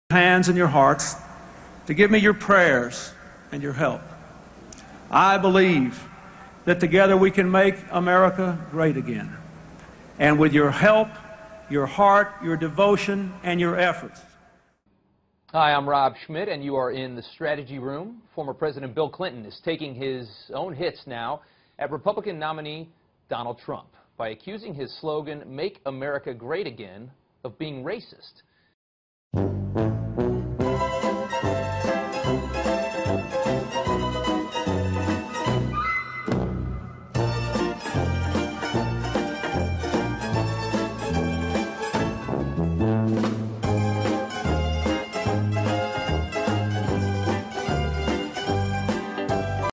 hands and your hearts to give me your prayers and your help. I believe that together we can make America great again. And with your help, your heart, your devotion, and your efforts. Hi, I'm Rob Schmidt, and you are in the Strategy Room. Former President Bill Clinton is taking his own hits now at Republican nominee Donald Trump by accusing his slogan, "Make America Great Again," of being racist.